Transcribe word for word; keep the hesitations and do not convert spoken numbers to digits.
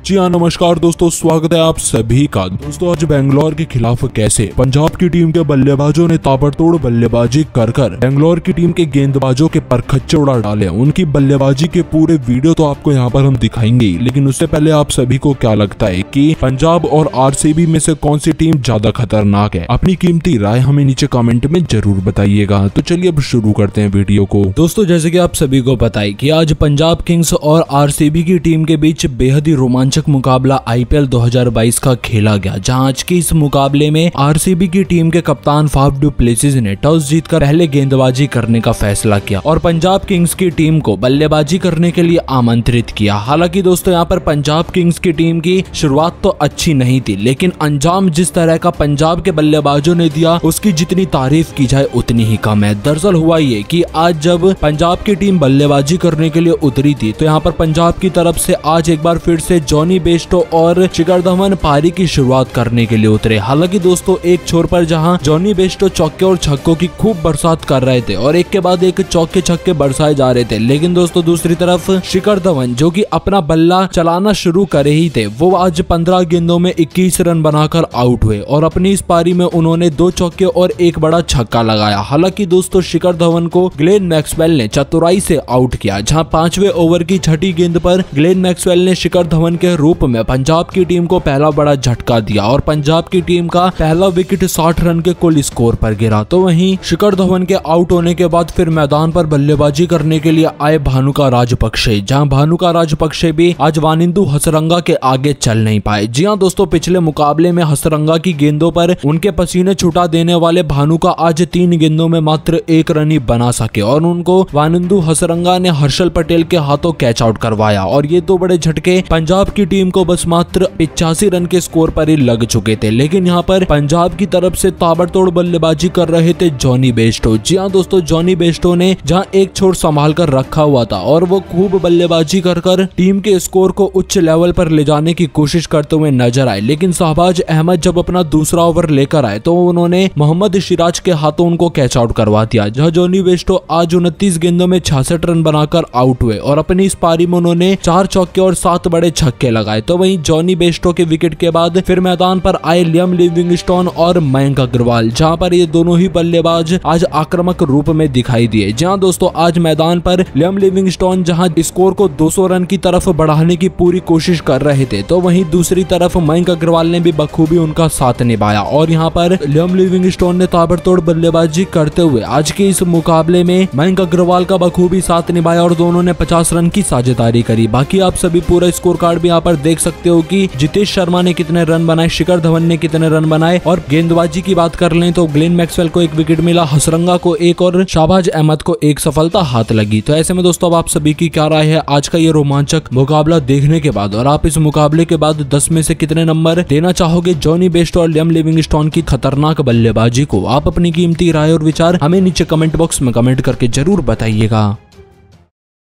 जी हाँ, नमस्कार दोस्तों, स्वागत है आप सभी का। दोस्तों आज बेंगलोर के खिलाफ कैसे पंजाब की टीम के बल्लेबाजों ने ताबड़तोड़ बल्लेबाजी कर कर बेंगलोर की टीम के गेंदबाजों के परखच्चे उड़ा डाले। उनकी बल्लेबाजी के पूरे वीडियो तो आपको यहाँ पर हम दिखाएंगे, लेकिन उससे पहले आप सभी को क्या लगता है कि पंजाब और आरसीबी में से कौन सी टीम ज्यादा खतरनाक है? अपनी कीमती राय हमें नीचे कमेंट में जरूर बताइएगा। तो चलिए अब शुरू करते हैं वीडियो को। दोस्तों जैसे कि आप सभी को पता है कि आज पंजाब किंग्स और आरसीबी की टीम के बीच बेहद ही रोमांचक मुकाबला आईपीएल दो हज़ार बाईस का खेला गया, जहां आज के इस मुकाबले में आरसीबी की टीम के कप्तान फाफ डू प्लेसिस ने टॉस जीतकर पहले गेंदबाजी करने का फैसला किया और पंजाब किंग्स की टीम को बल्लेबाजी करने के लिए आमंत्रित किया। हालांकि दोस्तों यहाँ पर पंजाब किंग्स की टीम की शुरुआत तो अच्छी नहीं थी, लेकिन अंजाम जिस तरह का पंजाब के बल्लेबाजों ने दिया उसकी जितनी तारीफ की जाए उतनी ही कम है। दरअसल हुआ ये कि आज जब पंजाब की टीम बल्लेबाजी करने के लिए उतरी थी तो यहाँ पर पंजाब की तरफ से आज एक बार फिर से जॉनी बेस्टो और शिखर धवन पारी की शुरुआत करने के लिए उतरे। हालांकि दोस्तों एक छोर पर जहां जॉनी बेस्टो चौके और छक्कों की खूब बरसात कर रहे थे और एक के बाद एक चौके छक्के बरसाए जा रहे थे, लेकिन दोस्तों दूसरी तरफ शिखर धवन जो कि अपना बल्ला चलाना शुरू करे ही थे, वो आज पंद्रह गेंदों में इक्कीस रन बनाकर आउट हुए और अपनी इस पारी में उन्होंने दो चौके और एक बड़ा छक्का लगाया। हालांकि दोस्तों शिखर धवन को ग्लेन मैक्सवेल ने चतुराई से आउट किया, जहां पांचवें ओवर की छठी गेंद पर ग्लेन मैक्सवेल ने शिखर धवन के रूप में पंजाब की टीम को पहला बड़ा झटका दिया और पंजाब की टीम का पहला विकेट साठ रन के कुल स्कोर पर गिरा। तो वहीं शिखर धवन के आउट होने के बाद फिर मैदान पर बल्लेबाजी करने के लिए आए भानुका राजपक्षे, जहां भानुका राजपक्षे भी आज वानिंदु हसरंगा के आगे चल नहीं पाए। जी हां दोस्तों, पिछले मुकाबले में हसरंगा की गेंदों पर उनके पसीने छुटा देने वाले भानुका आज तीन गेंदों में मात्र एक रन ही बना सके और उनको वानिंदु हसरंगा ने हर्षल पटेल के हाथों कैच आउट करवाया और ये दो बड़े झटके पंजाब की टीम को बस मात्र पिचासी रन के स्कोर पर ही लग चुके थे। लेकिन यहाँ पर पंजाब की तरफ से ताबड़तोड़ बल्लेबाजी कर रहे थे जॉनी बेस्टो। जी हाँ दोस्तों, जॉनी बेस्टो ने जहाँ एक छोर संभाल कर रखा हुआ था और वो खूब बल्लेबाजी कर कर टीम के स्कोर को उच्च लेवल पर ले जाने की कोशिश करते हुए नजर आए। लेकिन शहबाज अहमद जब अपना दूसरा ओवर लेकर आए तो उन्होंने मोहम्मद सिराज के हाथों उनको कैच आउट करवा दिया, जहाँ जॉनी बेस्टो आज उनतीस गेंदों में छियासठ रन बनाकर आउट हुए और अपनी इस पारी में उन्होंने चार चौके और सात बड़े छक्के लगाए। तो वहीं जॉनी बेस्टो के विकेट के बाद फिर मैदान पर आए लियम लिविंगस्टोन और मयंक अग्रवाल, जहां पर ये दोनों ही बल्लेबाज आज आक्रामक रूप में दिखाई दिए। जहां दोस्तों आज मैदान पर लियम लिविंगस्टोन जहां स्कोर को दो सौ रन की तरफ बढ़ाने की पूरी कोशिश कर रहे थे, तो वहीं दूसरी तरफ मयंक अग्रवाल ने भी बखूबी उनका साथ निभाया और यहाँ पर लियम लिविंगस्टोन ने ताबड़तोड़ बल्लेबाजी करते हुए आज के इस मुकाबले में मयंक अग्रवाल का बखूबी साथ निभाया और दोनों ने पचास रन की साझेदारी करी। बाकी आप सभी पूरा स्कोर कार्ड भी यहाँ पर देख सकते हो कि जितेश शर्मा ने कितने रन बनाए, शिखर धवन ने कितने रन बनाए और गेंदबाजी की बात कर लें तो ग्लेन मैक्सवेल को एक विकेट मिला, हसरंगा को एक और शहबाज अहमद को एक सफलता हाथ लगी। तो ऐसे में दोस्तों अब आप सभी की क्या राय है आज का ये रोमांचक मुकाबला देखने के बाद, और आप इस मुकाबले के बाद दस में से कितने नंबर देना चाहोगे जॉनी बेस्टो और लियम लिविंगस्टोन की खतरनाक बल्लेबाजी को? आप अपनी कीमती राय और विचार हमें नीचे कमेंट बॉक्स में कमेंट करके जरूर बताइएगा।